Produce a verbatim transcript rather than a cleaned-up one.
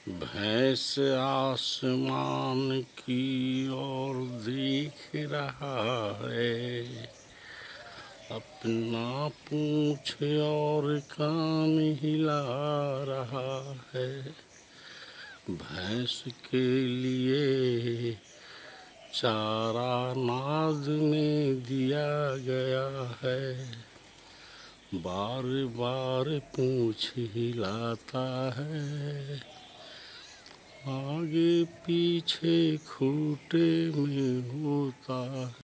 भैंस आसमान की ओर देख रहा है, अपना पूंछ और कान हिला रहा है। भैंस के लिए चारा नाद में दिया गया है, बार बार पूंछ हिलाता है, आगे पीछे खूंटे में होता है।